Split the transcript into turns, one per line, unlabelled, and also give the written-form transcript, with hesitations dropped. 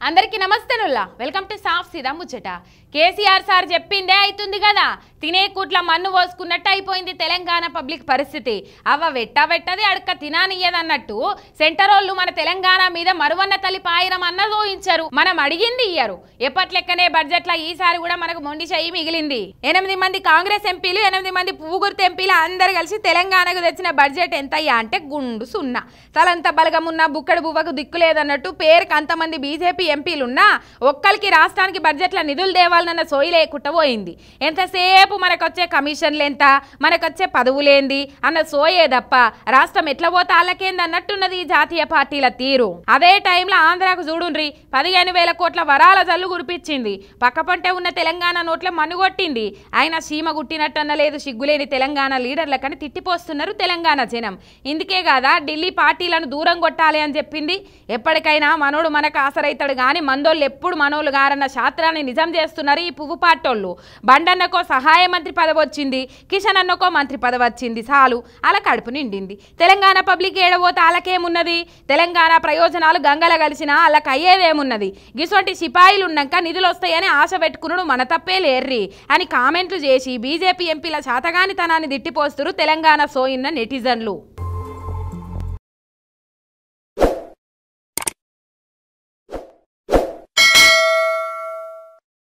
అందరికీ నమస్తేనుల్లా welcome to సాఫ్ సీదా ముచ్చట కేసీఆర్ సార్ చెప్పిందే అవుతుంది కదా తినే కూట్ల మన్ను పోసుకున్నట్టు అయిపోయింది తెలంగాణ పబ్లిక్ పరిస్థితి అవ్వ వెట్టది అడక తినానియ్యదన్నట్టు సెంటరోళ్ళు మన తెలంగాణ మీద మరువన్న తల్లి పాయిరం అన్న దోయించారు మనం అడిగింది ఇయ్యరు ఎప్పట్లెక్కనే బడ్జెట్ల ఈసారి కూడా మనకు మొండి చెయ్యి మిగిలింది 8 మంది కాంగ్రెస్ ఎంపీలు 8 మంది పువ్వుగుర్తు ఎంపీలు అందరు కలిసి తెలంగాణకు తెచ్చిన బడ్జెట్ ఎంతయ్యా అంటే గుండు సున్నా తలంత బలగమున్న బుక్కడు బువ్వకు దిక్కులేదన్నట్టు పేరుకు అంతమంది బీజేపీ ఎంపీలున్నా ఒక్కరికి రాష్ట్రానికి బడ్జెట్ల నిధులు దేవాలన్న సోయి లేకుండా పోయింది ఎంతసేపు మనకొచ్చే కమిషన్లు ఎంత మనకొచ్చే పదవులేంది అన్న సోయే తప్ప రాష్ట్రం ఎట్లా పోతే వాళ్ళకేంది అన్నట్టున్నది ఈ జాతీయ పార్టీల తీరు అదే టైంలో ఆంధ్రాకు చూడుండ్రి 15,000 కోట్ల వరాల జల్లు కురిపించింది పక్కపంటే ఉన్న తెలంగాణ నోట్ల మన్నుగొట్టింది ఆయన సీమ గుట్టినట్టన్న లేదు సిగ్గులేని తెలంగాణ లీడర్లకని తిట్టిపోస్తున్నారు తెలంగాణ జనం ఇందుకే కాదా ఢిల్లీ పార్టీలను దూరం కొట్టాలి అని చెప్పింది ఎప్పటికైనా మనోడు మనకు ఆసరైతాడు గాని మందోళ్ళు ఎప్పుడు మనోళ్ళు గారన్న శాస్త్రాన్ని నిజం చేస్తున్నారు ఈ పువ్వు పాటోళ్ళు బండన్నకో సహాయ మంత్రి పదవి వచ్చింది కిషన్ అన్నకో మంత్రి పదవి వచ్చింది చాలు అలా కడుపు నిండింది తెలంగాణ పబ్లిక్ ఏడబోతే వాళ్ళకేమున్నది తెలంగాణ ప్రయోజనాలు గంగల కలిసినా వాళ్ళకి అయ్యేదేమున్నది గిసొంటి సిపాయిలు ఉన్నాక నిధులు వస్తాయని ఆశ పెట్టుకున్నాడు మన తప్పే లేర్రి అని కామెంట్లు చేసి బీజేపీ ఎంపీల శాతగానితనాన్ని దిట్టిపోస్తున్నారు తెలంగాణ సోయిన్న నెటిజన్లు